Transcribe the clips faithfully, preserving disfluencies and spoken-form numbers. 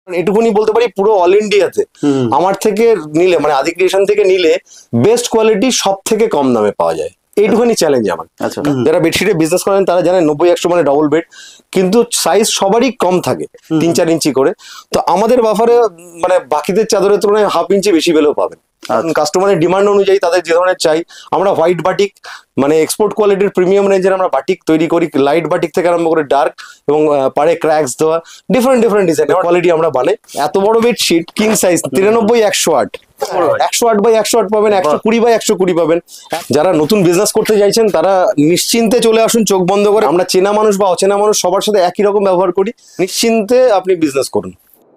এটুকুনি বলতে পারি পুরো অল ইন্ডিয়াতে আমার থেকে নিলে মানে আদি ক্রিয়েশন থেকে নিলে বেস্ট কোয়ালিটি সব থেকে কম দামে পাওয়া যায়, এইটুখানি চ্যালেঞ্জ আমার। যারা বেডশিটে বিজনেস করেন তারা জানেন নব্বই একশো মানে ডবল বেড, কিন্তু সাইজ সবারই কম থাকে তিন চার ইঞ্চি করে। তো আমাদের বাফারে মানে বাকিদের চাদরের তুলনায় হাফ ইঞ্চি বেশি পেলেও পাবেন, কাস্টমারের ডিমান্ড অনুযায়ী তাদের যে ধরনের চাই। আমরা হোয়াইট বাটিক মানে এক্সপোর্ট কোয়ালিটির প্রিমিয়াম রেঞ্জের আমরা বাটিক তৈরি করি, লাইট বাটিক থেকে আরম্ভ করে ডার্ক এবং পাড়ে ক্র্যাকস দেওয়া ডিফারেন্ট ডিফারেন্ট ডিজাইন কোয়ালিটি আমরা বানাই। এত বড় বেডশিট কিং সাইজ তিরানব্বই একশো আট একশো আট বাই একশো আট পাবেন, একশো কুড়ি বাই একশো কুড়ি পাবেন। যারা নতুন বিজনেস করতে চাইছেন তারা নিশ্চিন্তে চলে আসুন চোখ বন্ধ করে। আমরা চেনা মানুষ বা অচেনা মানুষ সবার সাথে একই রকম ব্যবহার করি, নিশ্চিন্তে আপনি বিজনেস করুন।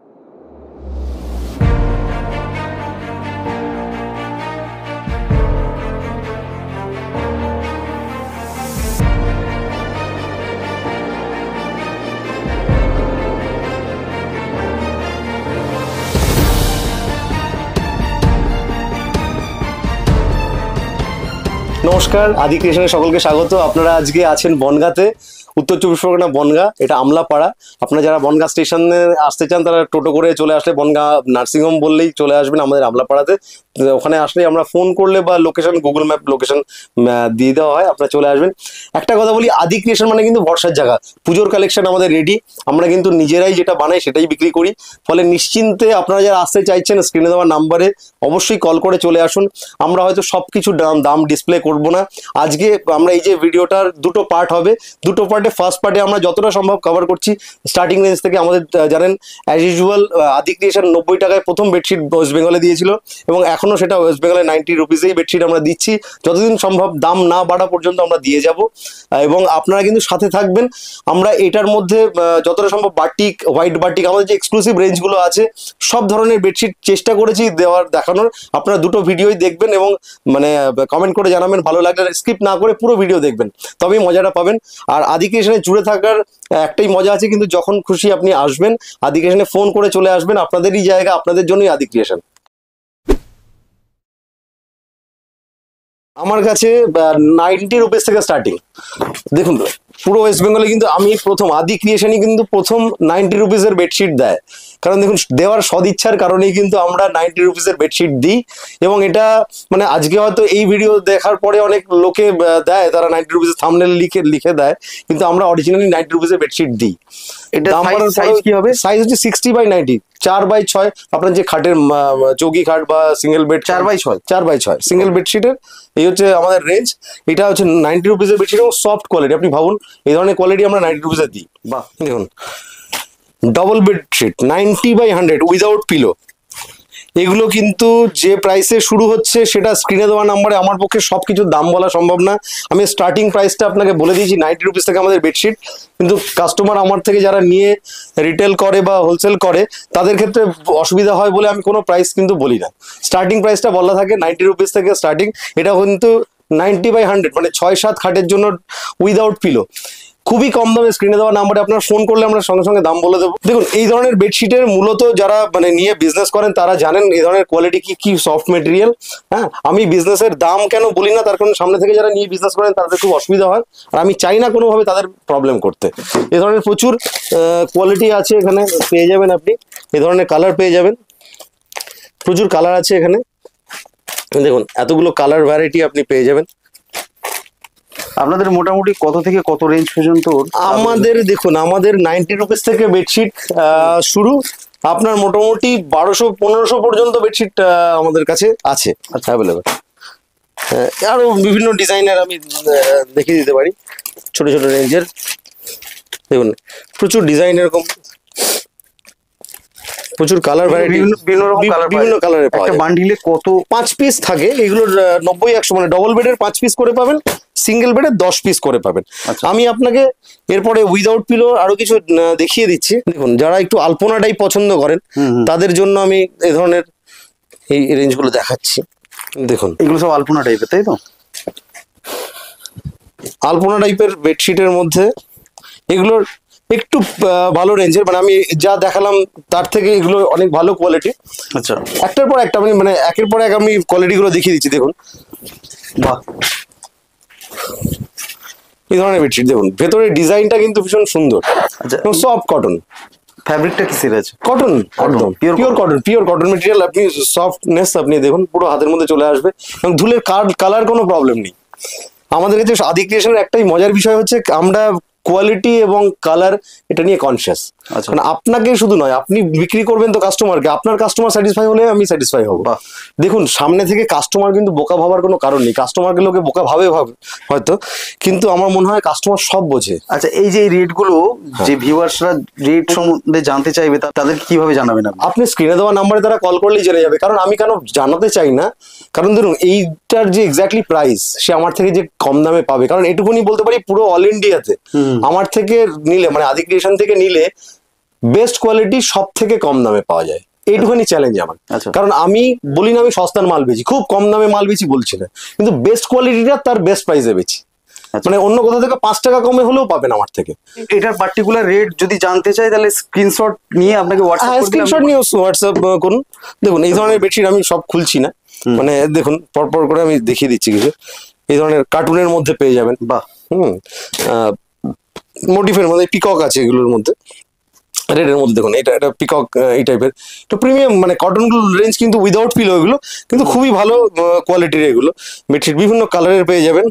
নমস্কার, আদি ক্রিয়েশনে সকলকে স্বাগত। আপনারা আজকে আছেন বনগাঁতে, উত্তর চব্বিশ পরগনা বনগাঁ, এটা আমলাপাড়া। আপনারা যারা বনগাঁ স্টেশনে আসতে চান তারা টোটো করে চলে আসলে বনগাঁ নার্সিংহোম বললেই চলে আসবেন আমাদের আমলাপাড়াতে। ওখানে আসলে আমরা ফোন করলে বা লোকেশন গুগল ম্যাপ লোকেশন দিয়ে দেওয়া হয়, আপনারা চলে আসবেন। একটা কথা বলি, আদি ক্রিয়েশন মানে কিন্তু ভরসার জায়গা। পুজোর কালেকশন আমাদের রেডি, আমরা কিন্তু নিজেরাই যেটা বানাই সেটাই বিক্রি করি। ফলে নিশ্চিন্তে আপনারা যারা আসতে চাইছেন স্ক্রিনে দেওয়া নাম্বারে অবশ্যই কল করে চলে আসুন। আমরা হয়তো সব কিছু দাম দাম ডিসপ্লে করবো না। আজকে আমরা এই যে ভিডিওটার দুটো পার্ট হবে, দুটো পার্টে ফার্স্ট পার্টে আমরা যতটা সম্ভব কভার করছি স্টার্টিং রেঞ্জ থেকে। আমাদের জানেন অ্যাজ ইউজুয়াল আদি ক্রিয়েশন নব্বই টাকায় প্রথম বেডশিট ওয়েস্ট বেঙ্গলে দিয়েছিল এবং এখনো সেটা ওয়েস্ট বেঙ্গলে নাইনটি রুপিসেই বেডশিট আমরা দিচ্ছি। যতদিন সম্ভব দাম না বাড়া পর্যন্ত আমরা দিয়ে যাব এবং আপনারা কিন্তু সাথে থাকবেন। আমরা এটার মধ্যে যতটা সম্ভব বাটিক, হোয়াইট বাটিক, আমাদের যে এক্সক্লুসিভ রেঞ্জগুলো আছে সব ধরনের বেডশিট চেষ্টা করেছি দেওয়ার, দেখানোর। আপনারা দুটো ভিডিওই দেখবেন এবং মানে কমেন্ট করে জানাবেন, ভালো লাগলে স্কিপ না করে পুরো ভিডিও দেখবেন, তবেই মজাটা পাবেন। আর আদি ক্রিয়েশনে জুড়ে থাকার একটাই মজা আছে, কিন্তু যখন খুশি আপনি আসবেন আদি ক্রিয়েশনে ফোন করে চলে আসবেন। আপনাদেরই জায়গা, আপনাদের জন্যই আদি ক্রিয়েশন। আমার কাছে নাইনটি রুপিস থেকে স্টার্টিং। দেখুন পুরো ওয়েস্ট বেঙ্গলে কিন্তু আমি প্রথম, আদি ক্রিয়েশনই কিন্তু প্রথম নাইনটি রুপিসের বেডশিট দেয়। কারণ দেখুন দেওয়ার সদিচ্ছার কারণেই কিন্তু আমরা নাইনটি রুপিসের বেডশিট দিই এবং এটা মানে আজকে হয়তো এই ভিডিও দেখার পরে অনেক লোকে দেয়, তারা নাইনটি রুপিসের থাম্বনেল লিখে লিখে দেয়, কিন্তু আমরা অরিজিনালি নাইনটি রুপিসের বেডশিট দিই। এটা সাইজ কি হবে? সাইজ হচ্ছে সিক্সটি বাই নাইনটি, চার বাই ছয়। আপনার যে খাটের চৌকি খাট বা সিঙ্গেল বেড চার বাই ছয় চার বাই ছয় সিঙ্গেল বেডশিটের এই হচ্ছে আমাদের রেঞ্জ। এটা হচ্ছে নাইনটি রুপিসের বেডশিট এবং সফট কোয়ালিটি। আপনি ভাবুন এই ধরনের কোয়ালিটি আমরা নাইনটি রুপিসে দিই। বাহ, দেখুন double bedsheet ninety by hundred without pillow. এগুলো কিন্তু যে প্রাইসে শুরু হচ্ছে সেটা স্ক্রিনে দেওয়া নাম্বারে আমার পক্ষে সব কিছুর দাম বলা সম্ভব না। আমি স্টার্টিং প্রাইসটা আপনাকে বলে দিয়েছি, নাইনটি রুপিস থেকে আমাদের বেডশিট। কিন্তু কাস্টমার আমার থেকে যারা নিয়ে রিটেল করে বা হোলসেল করে তাদের ক্ষেত্রে অসুবিধা হয় বলে আমি কোনো প্রাইস কিন্তু বলি না। স্টার্টিং প্রাইসটা বলা থাকে নাইনটি রুপিস থেকে স্টার্টিং। এটা কিন্তু নাইনটি বাই হান্ড্রেড মানে ছয় সাত খাটের জন্য উইদাউট পিলো, খুবই কম দামে স্ক্রিনে দেওয়া নাম্বারে আপনারা ফোন করলে আমরা সঙ্গে সঙ্গে দাম বলে দেবো। দেখুন এই ধরনের বেডশিটের মূলত যারা মানে নিয়ে বিজনেস করেন তারা জানেন এই ধরনের কোয়ালিটি কি কি সফট মেটেরিয়াল। হ্যাঁ, আমি বিজনেসের দাম কেন বলি না, তার কারণ সামনে থেকে যারা নিয়ে বিজনেস করেন তাদের খুব অসুবিধা হয়, আর আমি চাই না কোনোভাবে তাদের প্রবলেম করতে। এই ধরনের প্রচুর কোয়ালিটি আছে এখানে, পেয়ে যাবেন আপনি এই ধরনের কালার পেয়ে যাবেন, প্রচুর কালার আছে এখানে। দেখুন এতগুলো কালার ভ্যারাইটি আপনি পেয়ে যাবেন। আপনাদের মোটামুটি কত থেকে কত রেঞ্জ পর্যন্ত? আমাদের দেখুন আমাদের নাইনটি রুপিস থেকে বেডশিট শুরু, আপনার মোটামুটি বারোশো পনেরোশো পর্যন্ত বেডশিট আমাদের কাছে আছে অ্যাভেলেবেল। আরো বিভিন্ন ডিজাইনের আমি দেখিয়ে দিতে পারি, ছোট ছোট রেঞ্জের। দেখুন প্রচুর ডিজাইন, এরকম প্রচুর কালার ভ্যারাইটি, বিভিন্ন কালারের পাওয়া যায়। বান্ডিলে কত পাঁচ পিস থাকে এগুলোর, নব্বই একশো মানে ডবল বেডের পাঁচ পিস করে পাবেন, সিঙ্গেল বেডের দশ পিস করে পাবেন। আমি আপনাকে এরপরে উইদাউট পিলো আরো কিছু দেখিয়ে দিচ্ছি। দেখুন যারা একটু আলপনাটাই পছন্দ করেন তাদের জন্য আমি এই ধরনের এই রেঞ্জগুলো দেখাচ্ছি। দেখুন এগুলো সব আলপনা টাইপের, তাই তো? আলপনা টাইপের বেডশিটের মধ্যে এগুলোর একটু ভালো রেঞ্জের, মানে আমি যা দেখালাম তার থেকে এগুলো অনেক ভালো কোয়ালিটি। আচ্ছা, একটার পর একটা আমি মানে একের পর এক আমি কোয়ালিটিগুলো দেখিয়ে দিচ্ছি। দেখুন বাহ, এই ধরনের বেডশিট দেখুন, ভেতরে ডিজাইনটা কিন্তু ভীষণ সুন্দর। আচ্ছা, সফট কটন। ফ্যাব্রিকটা কিসের আছে? কটন, একদম pure pure cotton, pure cotton material. আপনি সফটনেস আপনি দেখুন পুরো হাতের মধ্যে চলে আসবে, এবং ধুলের কালার কোনো প্রবলেম নেই। আমাদের কাছে আদি ক্রিয়েশনের একটাই মজার বিষয় হচ্ছে আমরা কোয়ালিটি এবং কালার এটা নিয়ে কনসিয়াস। আচ্ছা। মানে আপনাকে শুধু নয়, আপনি বিক্রি করবেন তো কাস্টমারকে, আপনার কাস্টমার স্যাটিসফাই হলে আমি স্যাটিসফাই হব। বাহ। দেখুন সামনে থেকে কাস্টমার কিন্তু বোকা ভাবার কোনো কারণ নেই। কাস্টমারকে লোকে বোকা ভাবে ভাবে হয়তো, কিন্তু আমার মনে হয় কাস্টমার সব বোঝে। আচ্ছা, এই যে রেট গুলো যে ভিউয়ার্সরা রেট সম্বন্ধে জানতে চাইবে তা- তাদের কিভাবে জানাবেন আপনি? আপনি স্ক্রিনে দেওয়া নাম্বারে তারা কল করলেই জেনে যাবে। কারণ আমি কেন জানাতে চাই না, কারণ ধরুন এইটার যে এক্স্যাক্টলি প্রাইস সে আমার থেকে যে কম দামে পাবে, কারণ এটুকুনি বলতে পারি পুরো অল ইন্ডিয়াতে আমার থেকে নিলে, মানে আদি ক্রিয়েশন থেকে নিলে বেস্ট কোয়ালিটি সব থেকে কম দামে পাওয়া যায়। এইটুখানি চ্যালেঞ্জ আমার। আচ্ছা। কারণ আমি বলি না আমি সস্তার মাল বেচি, খুব কম দামে মাল বেচি বলছি না, কিন্তু বেস্ট কোয়ালিটিটা তার বেস্ট প্রাইসে বেচি। আচ্ছা। মানে অন্য কোথা থেকে পাঁচ টাকা কমে হলেও পাবেন আমার থেকে। এটার পার্টিকুলার রেট যদি জানতে চাই তাহলে স্ক্রিনশট নিয়ে আপনাকে হ্যাঁ, হোয়াটসঅ্যাপ করে স্ক্রিনশট নিয়ে হোয়াটসঅ্যাপ করুন। দেখুন এই ধরনের বেডশিট আমি সব খুলছি না, মানে দেখুন পরপর করে আমি দেখিয়ে দিচ্ছি কিছু। এই ধরনের কার্টুনের মধ্যে পেয়ে যাবেন। বাহ। হুম, মোটিফের মধ্যে পিকক আছে এগুলোর মধ্যে, রেডের মধ্যে দেখুন এটা এটা পিকক এই টাইপের, তো প্রিমিয়াম মানে কটন গুলো রেঞ্জ কিন্তু উইদাউট পিলো এগুলো, কিন্তু খুবই ভালো কোয়ালিটির এগুলো বেডশিট, বিভিন্ন কালারের পেয়ে যাবেন।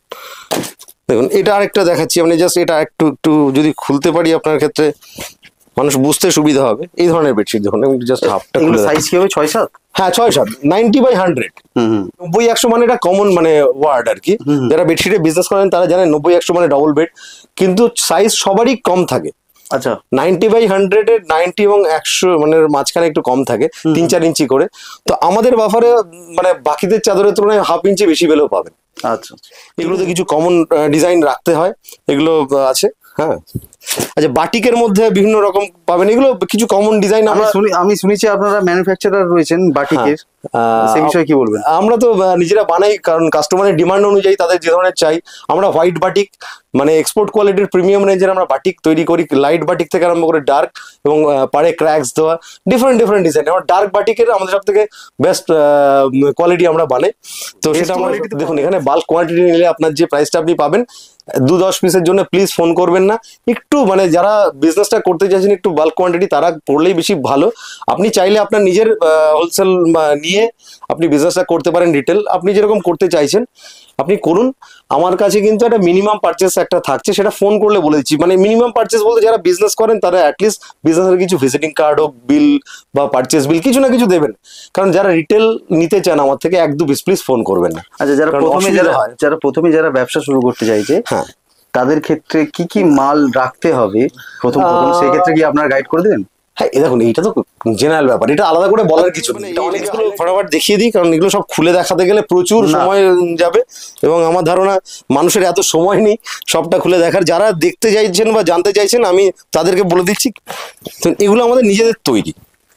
দেখুন এটা আরেকটা দেখাচ্ছি, মানে জাস্ট এটা একটু একটু যদি খুলতে পারি আপনার ক্ষেত্রে মানুষ বুঝতে সুবিধা হবে। এই ধরনের বেডশিট দেখুন, জাস্ট হাফটা এগুলো খুলে সাইজ কি হবে? ছয় সাত? হ্যাঁ, ছয় সাত, নাইনটি বাই হান্ড্রেড। হুম হুম। নব্বই একশো মানে এটা কমন মানে ওয়ার্ড আর কি। যারা বেডশিটে বিজনেস করেন তারা জানেন নব্বই একশো মানে ডবল বেড, কিন্তু সাইজ সবারই কম থাকে। আচ্ছা। নাইনটি বাই হান্ড্রেড এর নাইনটি এবং একশো মানে মাঝখানে একটু কম থাকে, তিন চার ইঞ্চি করে। তো আমাদের বাফারে মানে বাকিদের চাদরের তুলনায় হাফ ইঞ্চি বেশি পেলেও পাবেন। আচ্ছা। এগুলোতে কিছু কমন ডিজাইন রাখতে হয়, এগুলো আহ, আছে। হ্যাঁ, আচ্ছা, বাটিকের মধ্যে বিভিন্ন রকম পাবেন, এগুলো কিছু কমন ডিজাইন আমি আমরা শুনি আমি শুনেছি আপনারা ম্যানুফ্যাকচারার রয়েছেন বাটিকের, আহ, সেই বিষয়ে কি বলবেন? আমরা তো আহ, নিজেরা বানাই, কারণ কাস্টমারের ডিমান্ড অনুযায়ী তাদের যে ধরনের চাই। আমরা হোয়াইট বাটিক মানে এক্সপোর্ট কোয়ালিটির প্রিমিয়াম রেঞ্জের আমরা বাটিক তৈরি করি, লাইট বাটিক থেকে আরম্ভ করে ডার্ক, এবং আহ, পাড়ে ক্র্যাকস দেওয়া ডিফারেন্ট ডিফারেন্ট ডিজাইন। আমার ডার্ক বাটিকের আমাদের সব থেকে বেস্ট কোয়ালিটি আমরা বানাই। তো সেটা আমরা দেখুন, এখানে বাল্ক কোয়ান্টিটি নিলে আপনার যে প্রাইসটা আপনি পাবেন, দু দশ পিসের জন্য প্লিজ ফোন করবেন না। একটু মানে যারা বিজনেসটা করতে চাইছেন একটু বাল্ক কোয়ান্টিটি তারা করলেই বেশি ভালো। আপনি চাইলে আপনার নিজের হোলসেল নিয়ে আপনি বিজনেসটা করতে পারেন, রিটেল আপনি যেরকম করতে চাইছেন আপনি করুন। আমার কাছে কিন্তু একটা মিনিমাম পারচেস একটা থাকছে, সেটা ফোন করলে বলে দিচ্ছি। মানে মিনিমাম পারচেস বলতে যারা বিজনেস করেন তারা অ্যাটলিস্ট বিজনেসের কিছু ভিজিটিং কার্ড হোক, বিল বা পারচেস বিল কিছু না কিছু দেবেন। কারণ যারা রিটেল নিতে চান আমার থেকে এক দু পিস প্লিজ ফোন করবেন না। আচ্ছা, যারা কারণ প্রথমে অসুবিধা যারা হয়। যারা প্রথমে যারা ব্যবসা শুরু করতে চাইছে হ্যাঁ, তাদের ক্ষেত্রে কি কি মাল রাখতে হবে প্রথম প্রথম, আহ, সেই ক্ষেত্রে কি আপনারা গাইড করে দেবেন? হ্যাঁ, এই দেখুন এইটা তো জেনারেল ব্যাপার, এটা আলাদা করে বলার কিছু নেই। এটা অনেকগুলো ফটাফট দেখিয়ে দিই, কারণ এগুলো সব খুলে দেখাতে গেলে প্রচুর না। সময় যাবে, এবং আমার ধারণা মানুষের এত সময় নেই সবটা খুলে দেখার। যারা দেখতে চাইছেন বা জানতে চাইছেন আমি তাদেরকে বলে দিচ্ছি, তো এগুলো আমাদের নিজেদের তৈরি।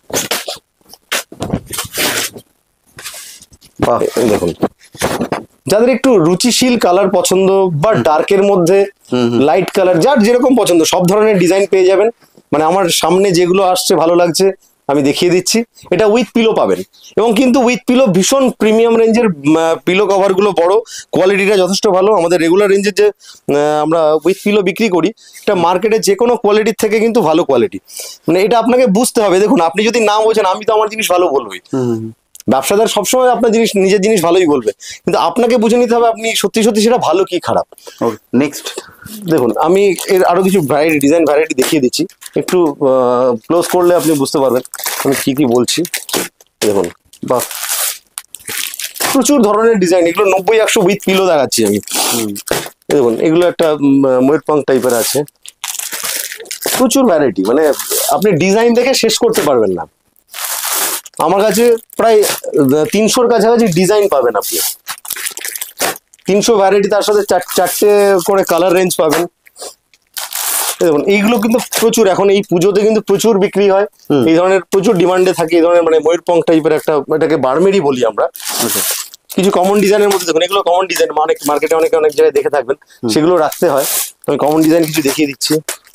বাহ। এই দেখুন, যাদের একটু রুচিশীল কালার পছন্দ বা ডার্কের মধ্যে লাইট কালার, যার যেরকম পছন্দ সব ধরনের ডিজাইন পেয়ে যাবেন। মানে আমার সামনে যেগুলো আসছে ভালো লাগছে আমি দেখিয়ে দিচ্ছি। এটা উইথ পিলো পাবেন, এবং কিন্তু উইথ পিলো ভীষণ প্রিমিয়াম রেঞ্জের পিলো কভার গুলো, বড় কোয়ালিটিটা যথেষ্ট ভালো। আমাদের রেগুলার রেঞ্জের যে আহ, আমরা উইথ পিলো বিক্রি করি, এটা মার্কেটে যে কোনো কোয়ালিটির থেকে কিন্তু ভালো কোয়ালিটি। মানে এটা আপনাকে বুঝতে হবে। দেখুন আপনি যদি না বোঝেন, আমি তো আমার জিনিস ভালো বলবই, ব্যবসাদার সবসময় আপনার জিনিস নিজের জিনিস ভালোই বলবে, কিন্তু আপনাকে বুঝে নিতে হবে আপনি সত্যি সত্যি সেটা ভালো কি খারাপ। নেক্সট দেখুন আমি এর আরো কিছু ভ্যারাইটি ডিজাইন ভ্যারাইটি দেখিয়ে দিচ্ছি, একটু ক্লোজ করলে আপনি বুঝতে পারবেন আমি কি কি বলছি। দেখুন, বাহ, প্রচুর ধরনের ডিজাইন, এগুলো নব্বই একশো উইথ পিলো দেখাচ্ছি আমি। এই দেখুন এগুলো একটা ময়ূরপঙ্খ টাইপের আছে, প্রচুর ভ্যারাইটি, মানে আপনি ডিজাইন দেখে শেষ করতে পারবেন না। আমার কাছে প্রায় তিনশোর কাছাকাছি ডিজাইন পাবেন আপনি, তিনশো ভ্যারাইটি, তার সাথে চার- চারটে করে কালার রেঞ্জ পাবেন। দেখুন এইগুলো কিন্তু প্রচুর, এখন এই পুজোতে কিন্তু প্রচুর বিক্রি হয়, এই ধরনের প্রচুর ডিমান্ডে থাকে। এই ধরনের মানে ময়ূরপঙ্খ টাইপের একটা, এটাকে বারমেরি বলি আমরা। কিছু কমন ডিজাইনের মধ্যে দেখুন, এগুলো কমন ডিজাইন, অনেক মার্কেটে অনেকে অনেক জায়গায় দেখে থাকবেন, সেগুলো রাখতে হয়। আমি কমন ডিজাইন কিছু দেখিয়ে দিচ্ছি।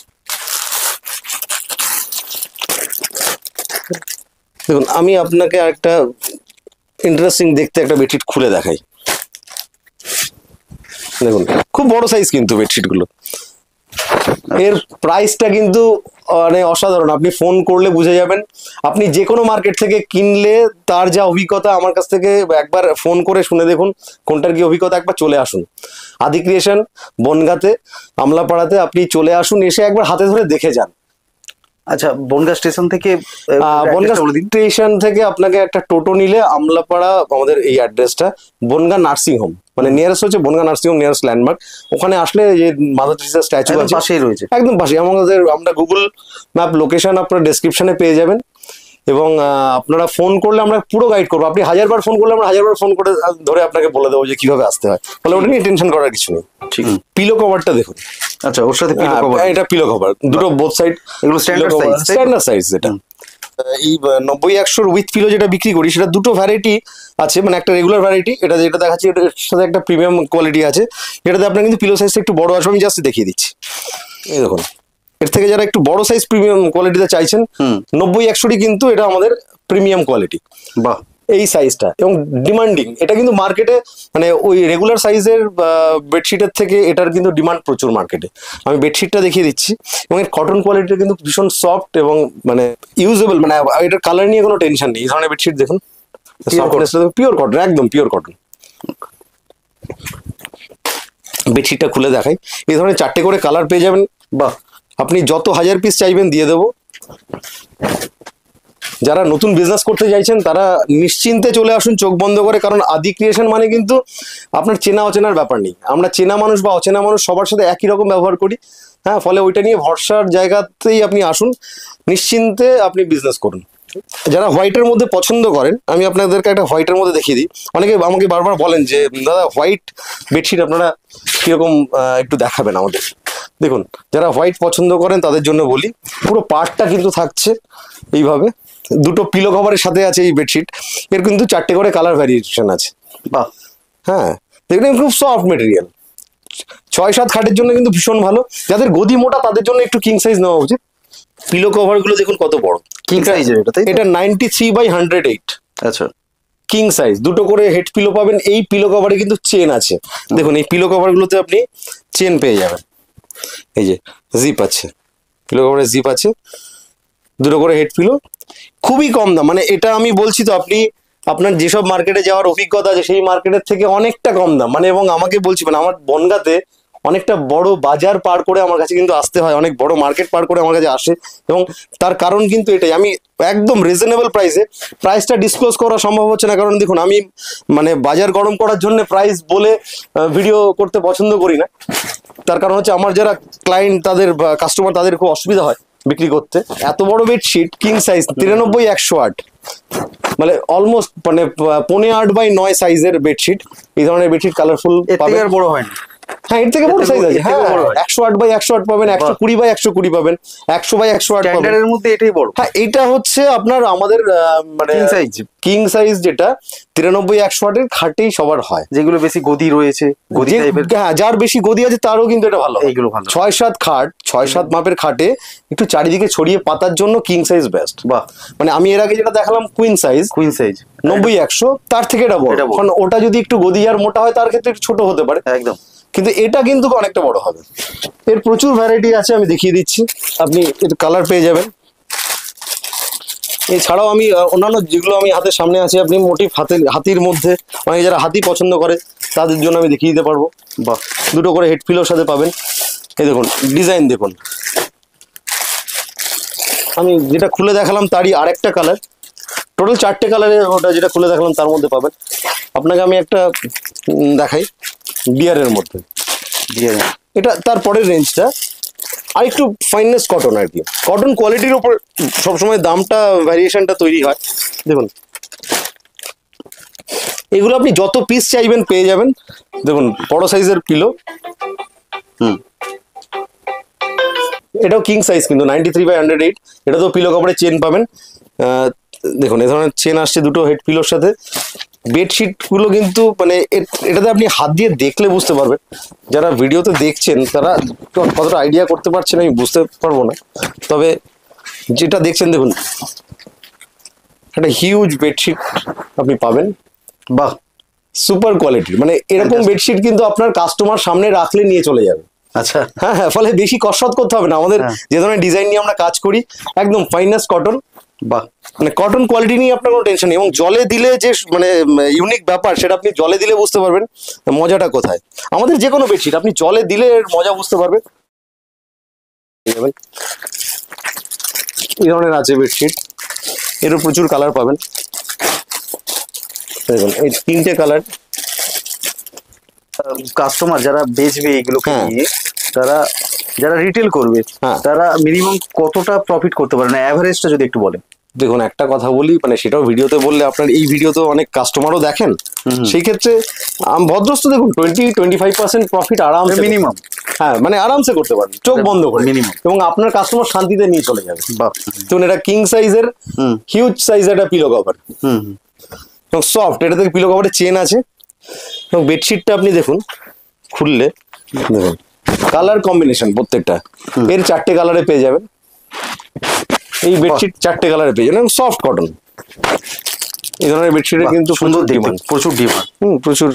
দেখুন আমি আপনাকে একটা ইন্টারেস্টিং দেখতে একটা বেডশিট খুলে দেখাই। দেখুন খুব বড় সাইজ কিন্তু বেডশিট গুলো, এর প্রাইসটা কিন্তু মানে অসাধারণ, আপনি ফোন করলে বুঝে যাবেন। আপনি যে কোনো মার্কেট থেকে কিনলে তার যা অভিজ্ঞতা, আমার কাছ থেকে একবার ফোন করে শুনে দেখুন কোনটার কি অভিজ্ঞতা, একবার চলে আসুন আদি ক্রিয়েশন বনগাঁতে আমলাপাড়াতে, আপনি চলে আসুন, এসে একবার হাতে ধরে দেখে যান। আচ্ছা, বনগাঁ স্টেশন থেকে আহ, বনগাঁ স্টেশন থেকে আপনাকে একটা টোটো নিলে আমলাপাড়া আমাদের এই অ্যাড্রেসটা, বনগাঁ নার্সিং হোম, মানে নিয়ারেস্ট হচ্ছে Bongaon nursing home, nearest landmark. ওখানে আসলে যে মাদার টেরেসা স্ট্যাচু আছে পাশেই রয়েছে, একদম পাশে। আমাদের আমরা গুগল ম্যাপ লোকেশন আপনার ডেসক্রিপশনে পেয়ে যাবেন, এবং আপনারা ফোন করলে আমরা পুরো গাইড করবো। আপনি হাজারবার ফোন করলে আমরা হাজারবার ফোন করে ধরে আপনাকে বলে দেবো যে কিভাবে আসতে হয়, তাহলে ওটা নিয়ে টেনশন করার কিছু নেই। ঠিক। পিলো কভারটা দেখুন। আচ্ছা, ওর সাথে পিলো কভার, এটা পিলো কভার দুটো বোথ সাইড, এগুলো স্ট্যান্ডার্ড সাইজ, স্ট্যান্ডার্ড সাইজ। যেটা এই নব্বই একশোর উইথ পিলো যেটা বিক্রি করি, সেটা দুটো ভ্যারাইটি আছে, মানে একটা রেগুলার ভ্যারাইটি, এটা যেটা দেখাচ্ছি এটার সাথে একটা প্রিমিয়াম কোয়ালিটি আছে, যেটাতে আপনার কিন্তু পিলো সাইজটা একটু বড় আসবে। আমি জাস্ট দেখিয়ে দিচ্ছি, এই দেখুন। এর থেকে যারা একটু বড় সাইজ প্রিমিয়াম কোয়ালিটিতে চাইছেন, নব্বই একশোটি কিন্তু এটা আমাদের প্রিমিয়াম কোয়ালিটি। বাহ, এই সাইজটা এবং ডিমান্ডিং, এটা কিন্তু মার্কেটে মানে ওই রেগুলার সাইজের বেডশিটের থেকে এটার কিন্তু ডিমান্ড প্রচুর মার্কেটে। আমি বেডশিটটা দেখিয়ে দিচ্ছি, এবং এর কটন কোয়ালিটিটা কিন্তু ভীষণ সফট এবং মানে ইউজেবল, মানে এটার কালার নিয়ে কোনো টেনশন নেই। এই ধরনের বেডশিট দেখুন, পিওর কটন, একদম পিওর কটন। বেডশিটটা খুলে দেখাই, এই ধরনের চারটে করে কালার পেয়ে যাবেন। বাহ, আপনি যত হাজার পিস চাইবেন দিয়ে দেবো। যারা নতুন বিজনেস করতে চাইছেন তারা নিশ্চিন্তে চলে আসুন চোখ বন্ধ করে, কারণ আদি ক্রিয়েশন মানে কিন্তু আপনার চেনা অচেনার ব্যাপার নেই। আমরা চেনা মানুষ বা অচেনা মানুষ সবার সাথে একই রকম ব্যবহার করি, হ্যাঁ, ফলে ওইটা নিয়ে ভরসার জায়গাতেই আপনি আসুন, নিশ্চিন্তে আপনি বিজনেস করুন। যারা হোয়াইটের মধ্যে পছন্দ করেন, আমি আপনাদেরকে একটা হোয়াইটের মধ্যে দেখিয়ে দিই। অনেকে আমাকে বারবার বলেন যে দাদা হোয়াইট বেডশিট আপনারা কিরকম একটু দেখাবেন আমাদের। দেখুন, যারা হোয়াইট পছন্দ করেন তাদের জন্য বলি, পুরো পার্টটা কিন্তু থাকছে এইভাবে, দুটো পিলো কভারের সাথে আছে এই বেডশিট। এর কিন্তু চারটে করে কালার ভ্যারিয়েশন আছে। বাহ, হ্যাঁ, দেখবেন খুব সফট মেটেরিয়াল, ছয় সাত খাটের জন্য কিন্তু ভীষণ ভালো। যাদের গদি মোটা তাদের জন্য একটু কিং সাইজ নেওয়া উচিত। পিলো কভার গুলো দেখুন কত বড়, কিং সাইজের। এটা এটা ninety three by hundred eight. আচ্ছা, কিং সাইজ, দুটো করে হেড পিলো পাবেন। এই পিলো কভারে কিন্তু চেন আছে, দেখুন এই পিলো কভার গুলোতে আপনি চেন পেয়ে যাবেন। এই যে জিপ আছে, পিলো কভারে জিপ আছে, দুটো করে হেড পিলো, খুবই কম দাম। মানে এটা আমি বলছি তো, আপনি আপনার যেসব মার্কেটে যাওয়ার অভিজ্ঞতা আছে সেই মার্কেটের থেকে অনেকটা কম দাম। মানে এবং আমাকে বলছি, মানে আমার বনগাঁতে অনেকটা বড় বাজার পার করে আমার কাছে কিন্তু আসতে হয়, অনেক বড় মার্কেট পার করে আমার কাছে আসে, এবং তার কারণ কিন্তু এটাই, আমি একদম রিজনেবল প্রাইসে, প্রাইসটা ডিসক্লোজ করা সম্ভব হচ্ছে না, কারণ দেখুন আমি মানে বাজার গরম করার জন্য প্রাইস বলে ভিডিও করতে পছন্দ করি না। তার কারণ হচ্ছে আমার যারা ক্লায়েন্ট, তাদের কাস্টমার, তাদের খুব অসুবিধা হয় বিক্রি করতে। এত বড় বেডশিট কিং সাইজ তিরানব্বই একশো আট, মানে অলমোস্ট মানে পনে আট বাই নয় সাইজের বেডশিট। এই ধরনের বেডশিট কালারফুল পাবেন, আর বড় হয় না। হ্যাঁ, এর থেকে বড় সাইজ আছে। হ্যাঁ, একশো আট বাই একশো আট পাবেন, একশো কুড়ি বাই একশো কুড়ি পাবেন, একশো বাই একশো আট পাবেন। এর মধ্যে এটাই বড়। হ্যাঁ, এটা হচ্ছে আপনার আমাদের মানে কিং সাইজ, কিং সাইজ যেটা তিরানব্বই একশো আটের খাটেই সবার হয়, যেগুলো বেশি গদি রয়েছে, গদি টাইপের। হ্যাঁ, যার বেশি গদি আছে তারও কিন্তু এটা ভালো। এইগুলো ভালো। ছয় সাত খাট, ছয় সাত মাপের খাটে একটু চারিদিকে ছড়িয়ে পাতার জন্য কিং সাইজ বেস্ট। বাহ, মানে আমি এর আগে যেটা দেখালাম কুইন সাইজ, কুইন সাইজ নব্বই একশো, তার থেকে এটা বড়, কারণ ওটা যদি একটু গদি আর মোটা হয় তার ক্ষেত্রে একটু ছোট হতে পারে একদম, কিন্তু এটা কিন্তু অনেকটা বড় হবে। এর প্রচুর ভ্যারাইটি আছে, আমি দেখিয়ে দিচ্ছি, আপনি এর কালার পেয়ে যাবেন। এছাড়াও আমি অন্যান্য যেগুলো আমি হাতের সামনে আছে, আপনি মোটিভ হাতের হাতির মধ্যে, অনেকে যারা হাতি পছন্দ করে তাদের জন্য আমি দেখিয়ে দিতে পারবো। বাহ, দুটো করে হেড পিলোর সাথে পাবেন। এই দেখুন ডিজাইন দেখুন, আমি যেটা খুলে দেখালাম তারই আরেকটা কালার, টোটাল চারটে কালারে ওটা যেটা খুলে দেখালাম তার মধ্যে পাবেন। আপনাকে আমি একটা দেখাই বিয়ারের মধ্যে, বিয়ার এটা তারপরের রেঞ্জটা আর একটু ফাইননেস কটন আর কি, কটন কোয়ালিটির উপর সবসময় দামটা ভ্যারিয়েশনটা তৈরি হয়। দেখুন এগুলো আপনি যত পিস চাইবেন পেয়ে যাবেন। দেখুন বড় সাইজের পিলো, হুম, এটাও কিং সাইজ কিন্তু ninety three by hundred eight. এটা তো পিলো কাপড়ে চেন পাবেন, দেখুন এ ধরনের চেন আসছে দুটো হেড পিলোর সাথে। বেডশিট গুলো কিন্তু মানে এটাতে আপনি হাত দিয়ে দেখলে বুঝতে পারবেন, যারা ভিডিওতে দেখছেন তারা কতটা আইডিয়া করতে পারছেন আমি বুঝতে পারবো না, তবে যেটা দেখছেন দেখুন একটা হিউজ বেডশিট আপনি পাবেন। বাহ, সুপার কোয়ালিটির, মানে এরকম বেডশিট কিন্তু আপনার কাস্টমার সামনে রাখলে নিয়ে চলে যাবে। আচ্ছা, হ্যাঁ হ্যাঁ, ফলে বেশি কসরত করতে হবে না আমাদের। হ্যাঁ। যে ধরনের ডিজাইন নিয়ে আমরা কাজ করি, একদম ফাইনাস কটন, বাহ, মানে কটন কোয়ালিটি নিয়ে আপনার কোনো টেনশন নেই। এবং জলে দিলে যে মানে ইউনিক ব্যাপার, সেটা আপনি জলে দিলে বুঝতে পারবেন মজাটা কোথায়। আমাদের যে কোনো বেডশিট আপনি জলে দিলে এর মজা বুঝতে পারবেন। এই ধরনের আছে বেডশিট, এরও প্রচুর কালার পাবেন। দেখুন এই তিনটে কালার। কাস্টমার যারা বেচবে এগুলোকে হ্যাঁ। নিয়ে, তারা যারা রিটেল করবে, হ্যাঁ। তারা মিনিমাম কতটা প্রফিট করতে পারে, না অ্যাভারেজটা যদি একটু বলেন। দেখুন একটা কথা বলি, মানে সেটাও ভিডিওতে বললে আপনার এই ভিডিওতে অনেক কাস্টমারও দেখেন, সেই ক্ষেত্রে আম- ভদ্রস্ত দেখুন twenty twenty five percent profit আরামসে মিনিমাম। হ্যাঁ মানে আরামসে করতে পারবেন চোখ বন্ধ করে Minimum। এবং আপনার কাস্টমার শান্তিতে নিয়ে চলে যাবে। বাহ, দেখুন এটা কিং সাইজের হুম। হিউজ সাইজ একটা পিলো কভার হুম হুম। এবং সফট, এটা থেকে পিলো কভারের চেন আছে। এবং বেডশিটটা আপনি দেখুন খুললে, দেখুন কালার কম্বিনেশন প্রত্যেকটা, এর চারটে কালারে পেয়ে যাবেন। এই বেডশিট চারটে কালারে পেয়ে যাবেন, সফট কটন। এই ধরনের বেডশিটের বাহ, কিন্তু সুন্দর প্রচুর দেখতে, ডিমান্ড, প্রচুর ডিমান্ড। হুম প্রচুর।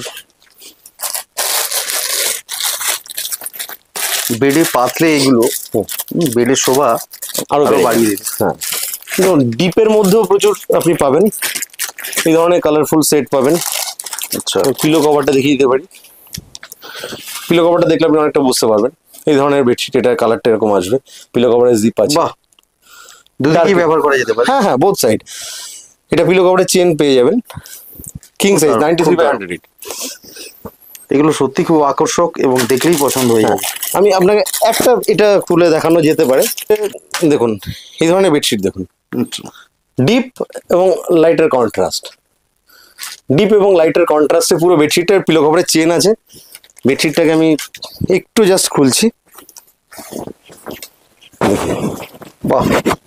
বেডে পাতলে এগুলো বেডের শোভা আরো আরো বেড়ে বাড়িয়ে যাবে। দেবে। হ্যাঁ দেখুন ডিপের মধ্যেও প্রচুর আপনি পাবেন, এই ধরনের কালারফুল সেট পাবেন। আচ্ছা, পিলো কভারটা দেখিয়ে দিতে পারি। পিলো কভারটা দেখলে আপনি অনেকটা বুঝতে পারবেন। এই ধরনের বেডশিট, এটার কালারটা এরকম আসবে, পিলো কভারের জিপ আছে। বাহ, দুদিকেই ব্যবহার করা যেতে পারে। হ্যাঁ হ্যাঁ, বোথ সাইড। এটা পিলো কভারের চেন পেয়ে যাবেন, কিং সাইজ দারুণ, নাইনটি খুব থ্রি বাই দারুণ। হান্ড্রেড। এগুলো সত্যি খুব আকর্ষক এবং দেখলেই পছন্দ হয়ে যাবে। আমি আপনাকে একটা এটা খুলে দেখানো যেতে পারে। দেখুন এই ধরনের বেডশিট দেখুন, আচ্ছা, ডিপ এবং লাইটের কন্ট্রাস্ট, ডিপ এবং লাইটের কন্ট্রাস্টে পুরো বেডশিটটার পিলো কভারের চেন আছে। বেডশিটটাকে আমি একটু জাস্ট খুলছি, বাহ,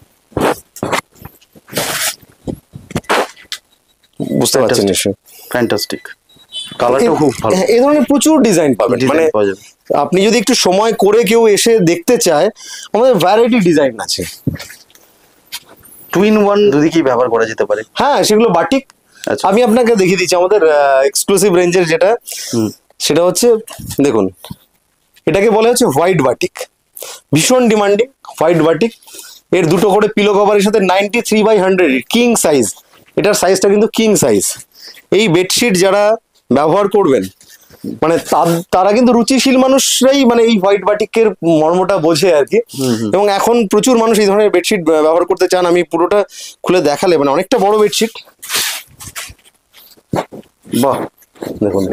বুঝতে পারছেন নিশ্চয়ই। ফ্যান্টাস্টিক। কালারটা খুব ভালো, হ্যাঁ, এই ধরনের প্রচুর ডিজাইন পাবেন। Design মানে পাওয়া যাবে। আপনি যদি একটু সময় করে কেউ এসে দেখতে চায়, আমাদের ভ্যারাইটি ডিজাইন আছে। টু ইন ওয়ান দুদিকেই ব্যবহার করা যেতে পারে। হ্যাঁ সেগুলো বাটিক। আচ্ছা। আমি আপনাকে দেখিয়ে দিচ্ছি আমাদের এক্সক্লুসিভ রেঞ্জের যেটা, হুম। সেটা হচ্ছে দেখুন, এটাকে বলা হচ্ছে হোয়াইট বাটিক, ভীষণ ডিমান্ডিং হোয়াইট বাটিক। এর দুটো করে পিলো কভারের সাথে ninety three by hundred king size, এটার সাইজটা কিন্তু কিং সাইজ। এই বেডশিট যারা ব্যবহার করবেন, মানে তা- তারা কিন্তু রুচিশীল মানুষরাই মানে এই হোয়াইট বাটিকের মর্মটা বোঝে আর কি। এবং এখন প্রচুর মানুষ এই ধরনের বেডশিট ব্যবহার করতে চান। আমি পুরোটা খুলে দেখালে, মানে অনেকটা বড় বেডশিট। বাহ, দেখুন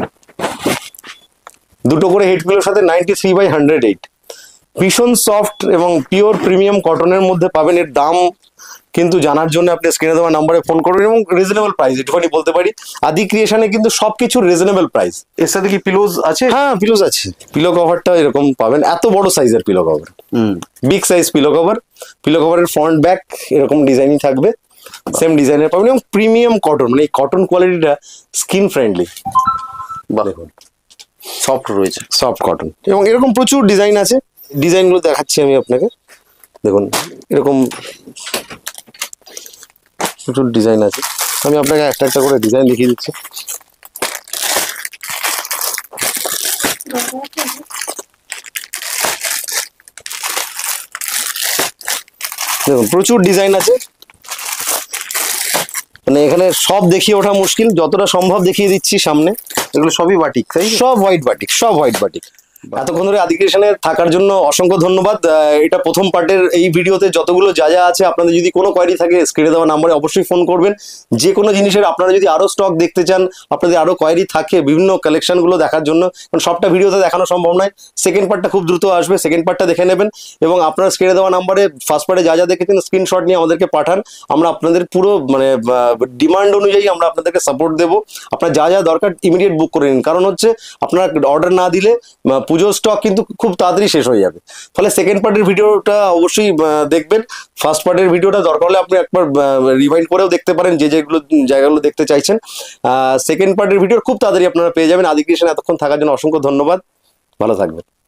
দুটো করে হেড পিলোর সাথে ninety three by hundred eight, ভীষণ সফট এবং পিওর প্রিমিয়াম কটনের মধ্যে পাবেন। এর দাম কিন্তু জানার জন্য আপনি স্ক্রিনে দেওয়া নাম্বারে ফোন করবেন, এবং রিজনেবল প্রাইস, একটুখানি বলতে পারি আদি ক্রিয়েশনে কিন্তু সবকিছু রিজনেবল প্রাইস। এর সাথে কি পিলোজ আছে? হ্যাঁ পিলোজ আছে, পিলো কভারটা এরকম পাবেন, এত বড় সাইজের পিলো কভার, হুম, big size pillow cover. Pillow কভারের ফ্রন্ট ব্যাক এরকম ডিজাইনই থাকবে, সেম ডিজাইনের পাবেন এবং প্রিমিয়াম কটন, মানে এই কটন কোয়ালিটিটা স্কিন ফ্রেন্ডলি। বাহ, দেখুন সফট রয়েছে। সফট কটন, এবং এরকম প্রচুর ডিজাইন আছে। ডিজাইনগুলো দেখাচ্ছি আমি আপনাকে। দেখুন এরকম প্রচুর ডিজাইন আছে, আমি আপনাকে একটা একটা করে ডিজাইন দেখিয়ে দিচ্ছি। দেখুন প্রচুর ডিজাইন আছে, মানে এখানে সব দেখিয়ে ওঠা মুশকিল, যতটা সম্ভব দেখিয়ে দিচ্ছি সামনে। এগুলো সবই বাটিক, তাই তো? সব হোয়াইট বাটিক, সব হোয়াইট বাটিক। এতক্ষণ ধরে আদি ক্রিয়েশনে থাকার জন্য অসংখ্য ধন্যবাদ। আহ, এটা প্রথম পার্টের এই ভিডিওতে যতগুলো যা যা আছে, আপনাদের যদি কোনো কোয়ারি থাকে স্ক্রিনে দেওয়া নাম্বারে অবশ্যই ফোন করবেন। যে কোনো জিনিসের আপনারা যদি আরো স্টক দেখতে চান, আপনাদের আরো কোয়ারি থাকে বিভিন্ন কালেকশনগুলো দেখার জন্য, কারণ সবটা ভিডিওতে দেখানো সম্ভব নয়। সেকেন্ড পার্টটা খুব দ্রুত আসবে, সেকেন্ড পার্টটা দেখে নেবেন এবং আপনারা স্ক্রিনে দেওয়া নাম্বারে ফার্স্ট পার্টে যা যা দেখেছেন স্ক্রিনশট নিয়ে আমাদেরকে পাঠান। আমরা আপনাদের পুরো মানে ডিমান্ড অনুযায়ী আমরা আপনাদেরকে সাপোর্ট দেবো। আপনার যা যা দরকার ইমিডিয়েট বুক করে নিন, কারণ হচ্ছে আপনারা অর্ডার না দিলে আহ, পুজোর স্টক কিন্তু খুব তাড়াতাড়ি শেষ হয়ে যাবে। ফলে সেকেন্ড পার্টের ভিডিওটা অবশ্যই আহ, দেখবেন। ফার্স্ট পার্টের ভিডিওটা দরকার হলে আপনি একবার রিভাইন্ড করেও দেখতে পারেন, যে যেগুলো জায়গাগুলো দেখতে চাইছেন। সেকেন্ড পার্টের ভিডিও খুব তাড়াতাড়ি আপনারা পেয়ে যাবেন। আদি ক্রিয়েশন এতক্ষণ থাকার জন্য অসংখ্য ধন্যবাদ, ভালো থাকবেন।